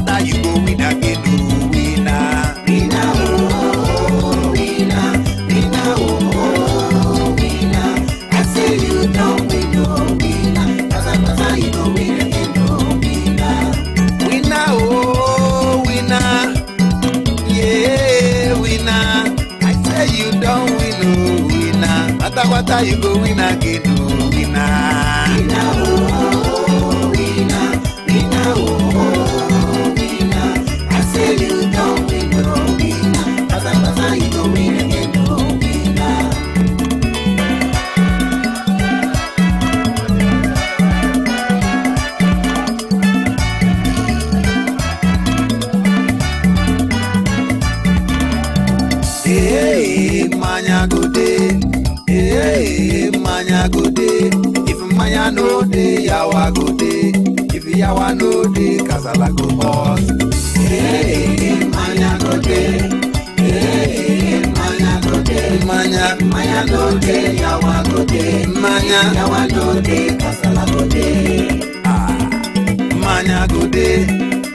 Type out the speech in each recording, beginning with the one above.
patapata you go win again, oh winner. Winner, oh, winner, winner, oh, winner. I say you don't win, oh winner. Patapata you go win again, oh winner. Winner, oh winner, yeah winner. I say you don't win, oh winner. Patapata you go win again, oh winner. Winner, oh, winner, winner, oh, winner. I say you don't win, oh winner. Patapata you go win again, oh winner. Hey, manya go day. Hey, manya go day. If manya no day, yawa go day. If yawa no day, kasala go boss. Hey, manya go day. Hey, manya go day. Manya, Manya no day, yawa go day. manya, Yawa no day, kasala go day. manya go day.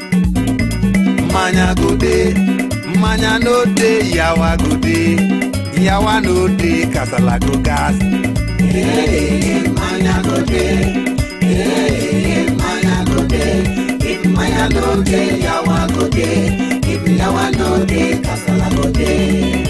Manya go day. Manya no day, yawa go day. Yawa no day, kasala go gas. Hey, manya go day. Hey, manya go day. If manya no day, yawa go day. If yawa no day, kasala go day.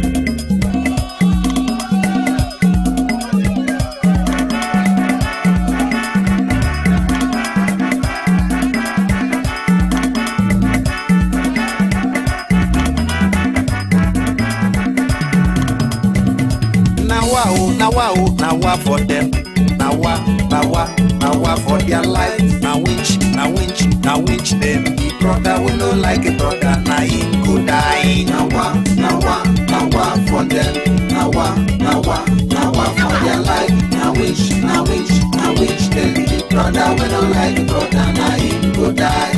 Now for them. Now for their life. Now winch them. The brother we no like a brother. Now him go die. Now for them. Now for their life. Now wish them. The brother we don't like the brother. Now him go die.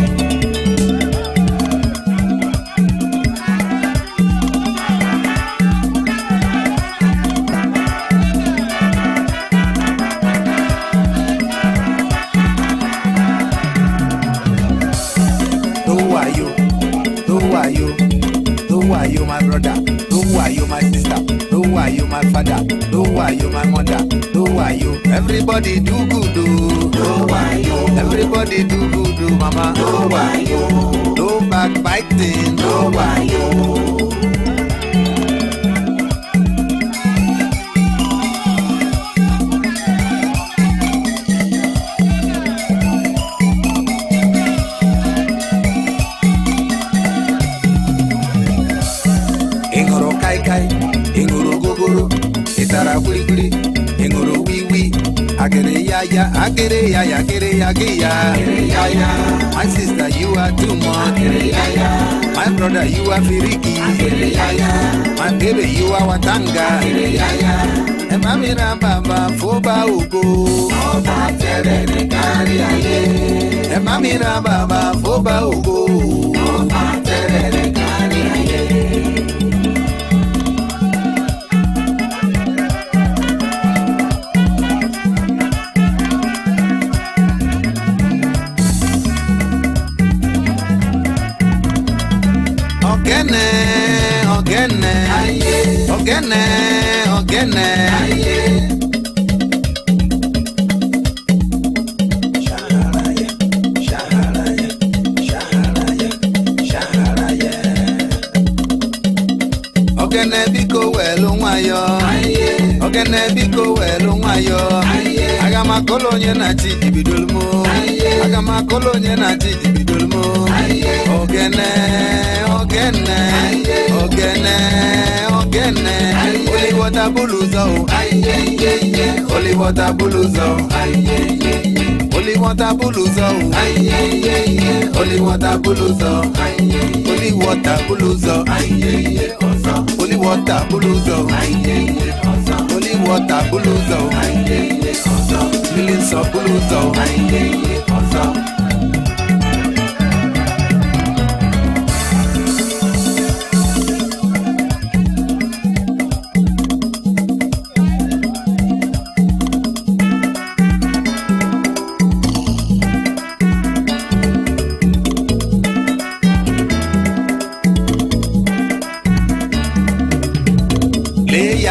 Who are you, my brother? Who are you, my sister? Who are you, my father? Who are you, my mother? Who are you? Everybody do good, Who are you? Everybody do good, mama. Who are you? No backbiting. Who are you? Inguru gogoro, itara guri, inguru wiwi, agere ya, My sister, you are too much. My brother, you are firiki. My baby, you are watanga. Emamira baba foba ugo. Emamira baba foba ugo. Ogene. Ogene biko welu nwayo. Ogene biko welu nwayo. Agama kolonye na chiji bidolmo. Agama kolonye na chiji bidolmo. Ogene. Holy water buluzo. Holy water buluzo. Holy water buluzo. Holy water buluzo. Holy water buluzo. Holy water buluzo. Holy water buluzo. Millions of buluzo.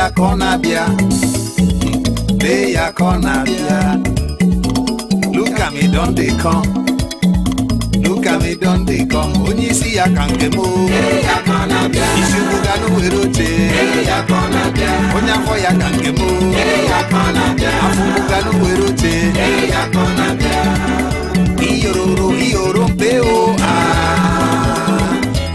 ya kona bia. Lay ya kona bia. Look at me, don't they come? Look at me, don't they come? Only see ya can't get more. Ishubuga no erote. Onya for ya can't get more. Afubuga no erote. Iyoro peo ah.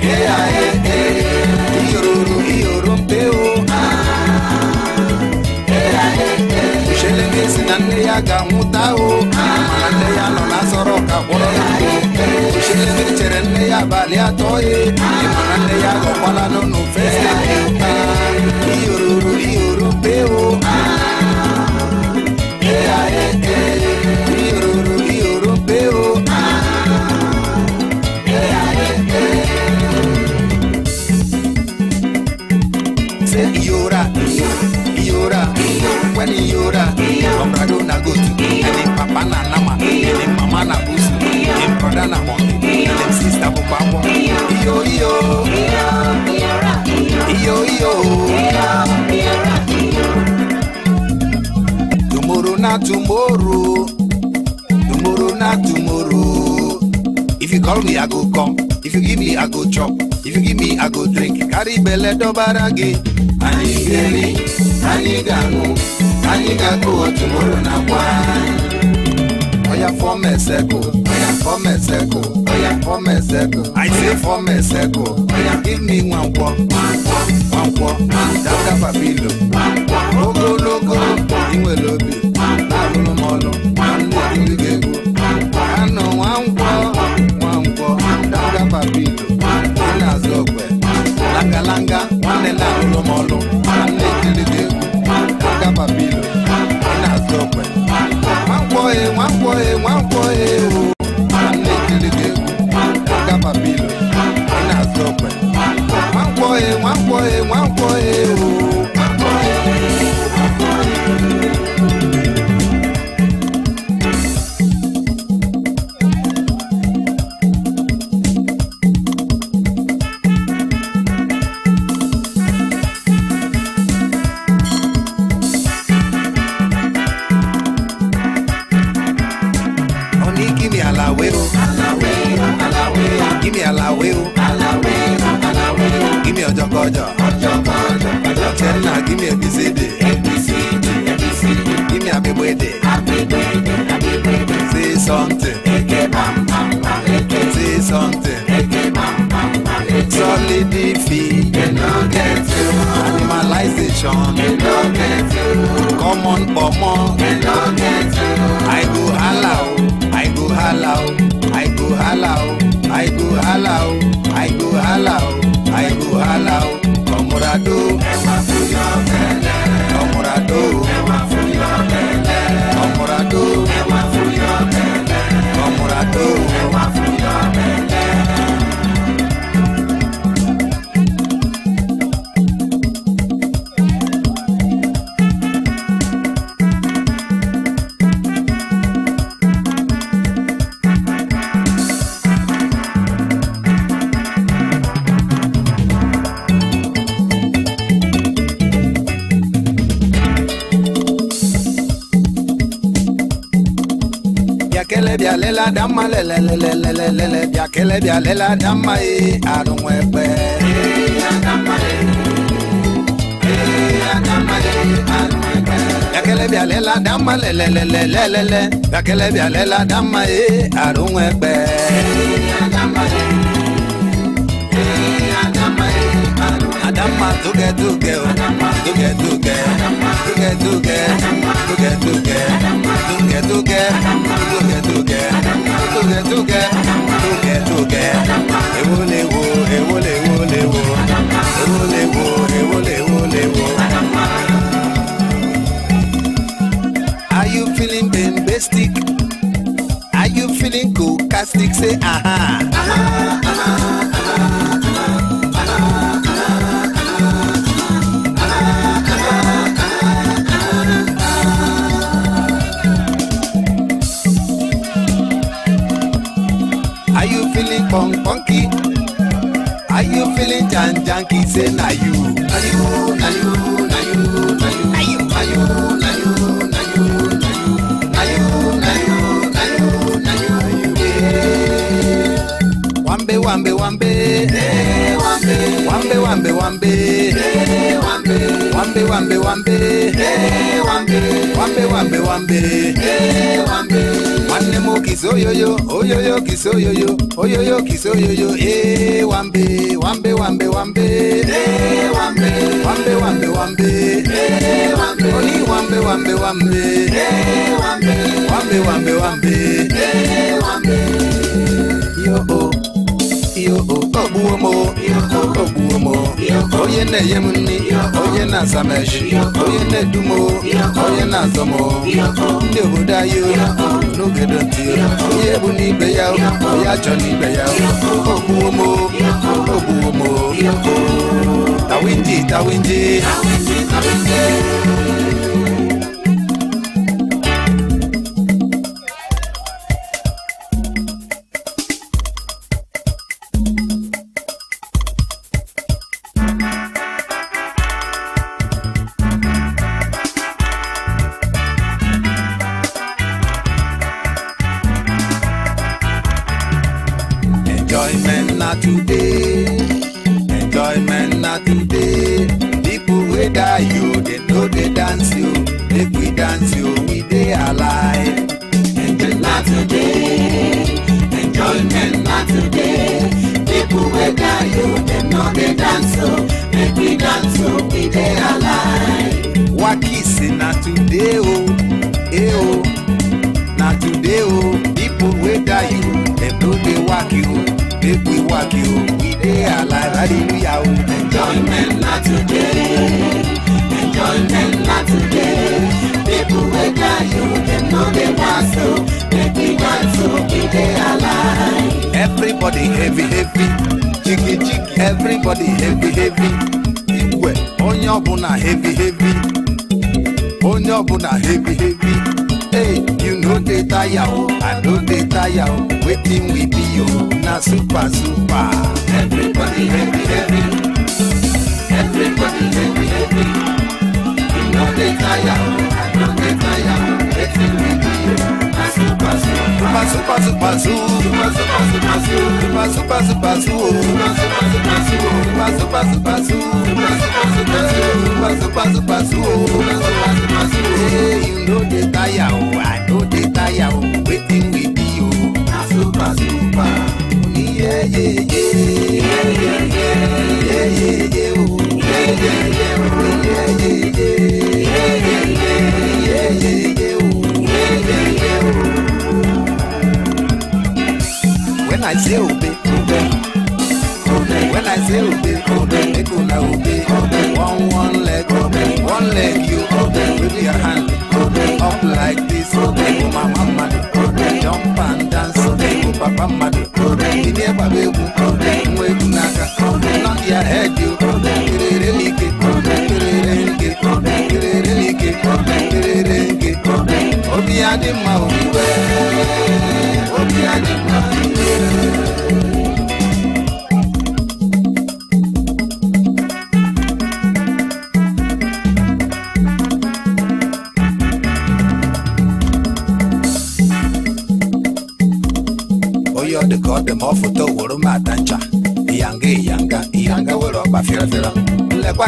Iyoro peo ah. Shelenge sinande ya gamutao. Manande ya no nasoro kaboro. Shelenge cherende ya bali atoye. Manande ya gopala no no festa. Iyoro peo ah. Iyoro peo ah. Say Iora, when Iora, Comprado na go to, and Papa na nama, and Mama na busi, and brother na monkey, and sister Papa. Tomorrow na tomorrow. If you call me, I go come. If you give me, I go chop. If you give me, I go drink. Carry belle do barage. Anigeri, anigamu, anigago tomorrow na wine. Oya for me seko, I say for me seko. Oya give me one walk. Danga papilo. Logo, inwe lobi. Narulo molo, anu ligego. Ano one walk. Danga papilo. Ina zogwe. Langa, one narulo molo. Anu ligego. Danga papilo. Ina zogwe. One boy, anu ligego. Danga papilo. Ina zogwe. One boy. Give me ojokojo. Give me ABCD. Give me happy birthday. Say something. Say something. Solidify. Animalization. Come on, Pomo. I go halao. Comorado. Bialela dama lele biakele bialela dama arunwepe biakele bialela dama lele biakele bialela dama arunwepe Adama tuge Are you feeling bombastic? Are you feeling sarcastic? Say aha. Are you feeling funky? Are you feeling janky? Say na you. Wambe wambe hey, wambe wambe wambe wambe hey, wambe wambe wambe wambe hey, wambe wambe wambe wambe hey, wambe wanne mo kisoyoyo oyoyo kisoyoyo oyoyo kisoyoyo hey, wambe wambe wambe wambe hey, wambe wambe wambe wambe hey, wambe oni wambe wambe wambe hey, wambe wambe wambe wambe hey, wambe yo yo obuomo oye na yemuni oye na sameshi oye na dumo oye na zomo ndi obodo ayo n'oge donti oye bụ n'ibe ya oye achọ n'ibe ya obuomo tawindi Enjoyment not today. People wey die you, they know they dance you. If we dance you, we dey alive. Enjoyment not today. Enjoyment not today. People wey die you, they know they dance you. If we dance you, we dey alive. Wakisi not today oh, oh. Not today oh. People wey die you, they know they walk you. If we walk you, we dey alive, hallelujah. Enjoyment not today. Enjoyment not today. People wey die you, them know they dance so. Make we dance so, we dey alive. Everybody heavy, jiggy. Everybody heavy. Igwe, onye ọbụna heavy. Onye ọbụna heavy. Hey, you know they tire, I know they tire. Waiting we be you, na super. Everybody heavy. Everybody heavy. You know they tire, I know they tire. Waiting we be you, na super. Hey, you know they tire, I know they tire. Waiting we be you, na super. When I say obey. When I say obey, make una obey. One leg you with your hand up like this. Make my mama jump and dance. Make papa madu. Inie babebu, mwebu naka. Knock your head you. Kirerelike. Obi adima obiwe. The god them off to woro madancha Iyanga woro ba fira Lekwa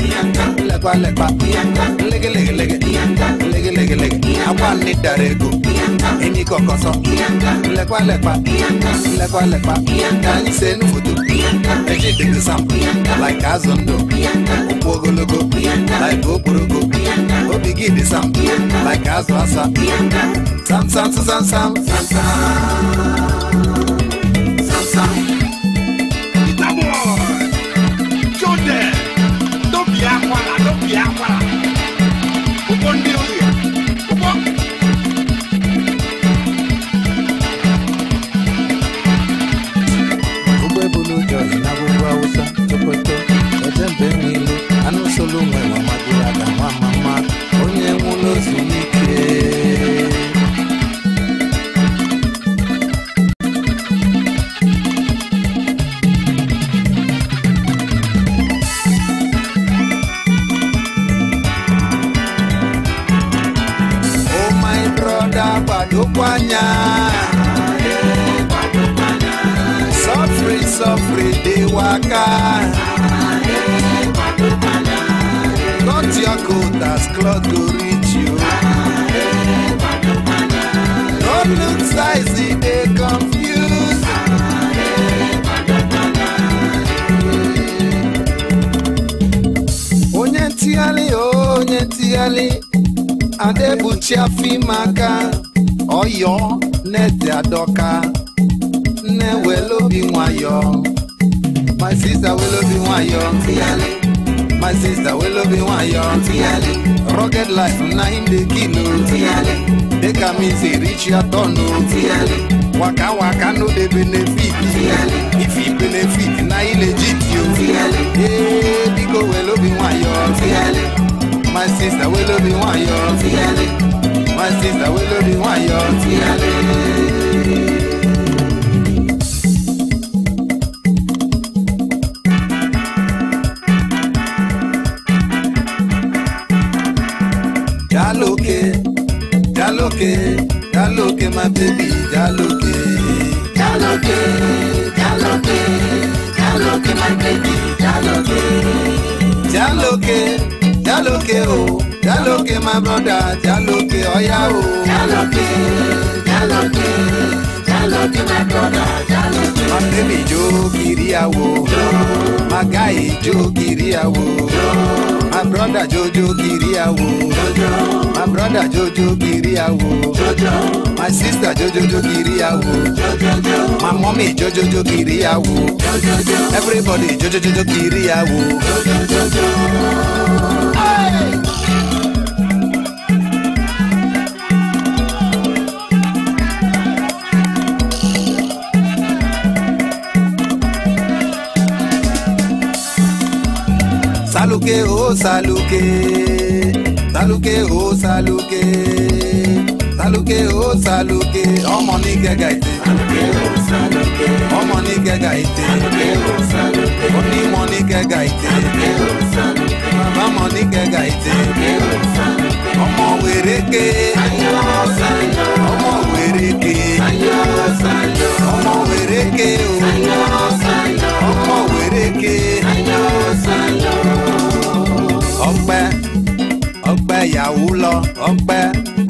Lege Awa ni darego Eni kokoso Lekwa Kanyi senu futu Eji digi sam Like azondo Upogologo Like oporogo Obigi di sam Like azwasa Sam cloth to reach you. Don't look size, they confused. Onye tiali, adebuchi afimaka, oyo nete adoka, ne welo bi wayo. My sister will be wayo, tiali. My sister will be wayo, tiali. Rugged life, na him the kilo, tiali. They come easy, reach your turn, tiali. Waka no they benefit, tiali. If he benefit, na he legit you, tiali. Yeah, because will be wayo, tiali. My sister will be wayo, tiali. My sister will be wayo, tiali. Jaloke, my baby, jaloke, my baby, jaloke, oh, jaloke, my brother, jaloke, oh yeah, oh, jaloke, my brother, jaloke, my baby, Joe Kiriawo, my guy, Joe Kiriawo. My brother Jojo Kiriawo, my brother Jojo Kiriawo, my sister Jojo Kiriawo, my mommy Jojo Kiriawo, everybody Jojo Kiriawo. Hey! Saluke, oh saluke, saluke, oh saluke, saluke, oh saluke, oh money gagaite, oh money gagaite, only money gagaite, mama money gagaite, omo wereke, omo wereke, omo wereke, omo wereke. Ọpẹ́ ìyàwó lọ ọpẹ́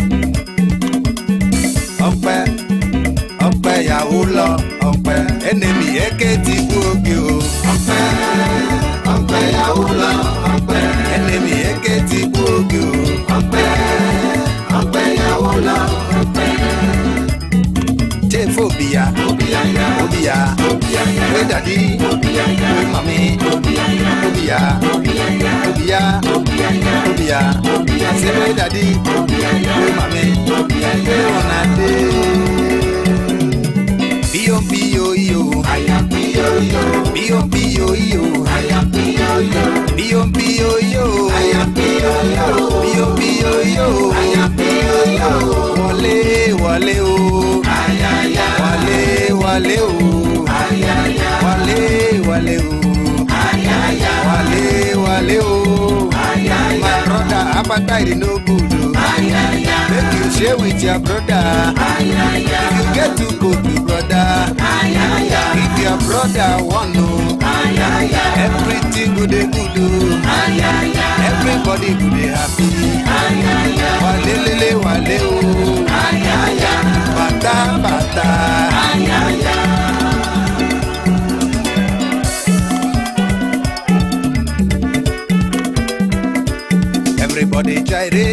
ìyàwó lọ ọpẹ́ enemi eke ti kú oge o ọpẹ́ ìyàwó lọ ọpẹ́ enemi eke ti kú oge o ọpẹ́ ìyàwó lọ ọpẹ́. Chef Obia, we daddy, we mommy, Obia, say we daddy, we mommy, we on a day. Pio yo, I am pio yo, pio yo, I am pio yo, pio yo, I am pio yo, I am pio yo, wale o. Wale o, wale o, my brother appetite no good o. Make you share with your brother. If you get to go to brother, if your brother want no, everything good o. Everybody good happy. Wale o, bata. Everybody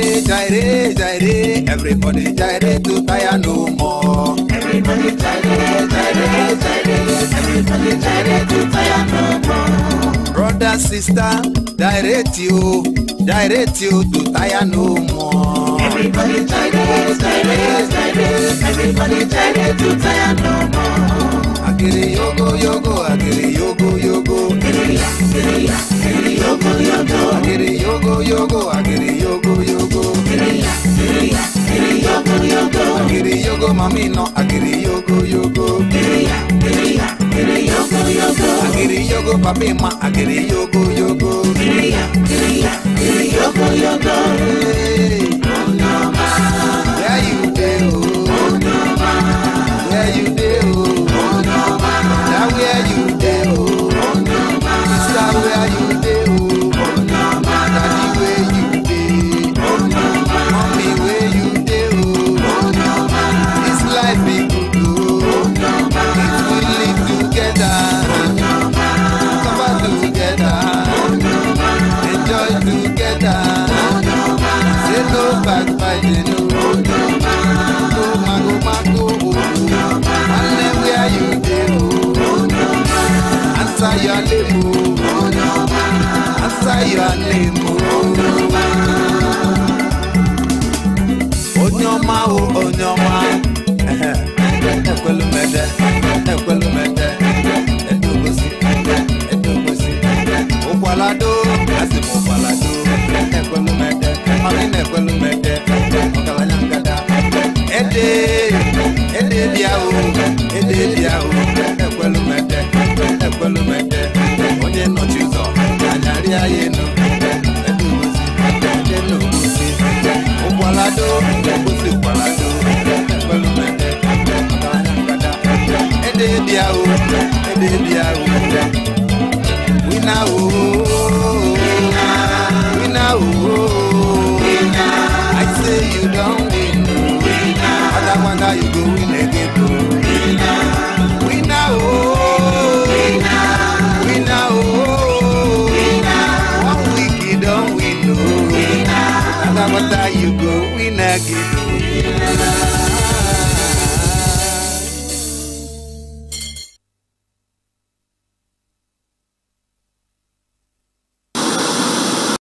gyre, everybody gyre to tire no more. Everybody gyre, everybody gyre to tire no more. Brother, sister, direct you to tire no more. Everybody gyre, everybody gyre to tire no more. Agiri yogo, agiri yogo. Agiri yogo, mami no, agiri yogo. Agiri yogo, papi ma, agiri yogo. Hey. Where you dey, oh? Where you dey, oh? Now where you dey, oh? Sister, where you dey, oh? Daddy, where you dey? nemo. Onyoma o onyoma. Ekwelumede, ekwelumede. Edogosi, edogosi. Okwalado, asi okwalado. Ekwelumede, mami ekwelumede. Okalanyangada. Ede biao, ekwelumede, ekwelumede. Onye nochizo, anyari ayeno. Edogosi, edogosi. Okwalado, ekwelumede. Ekwelumede, okalanyangada. Ede biao. Wina o, wina o. I say you don't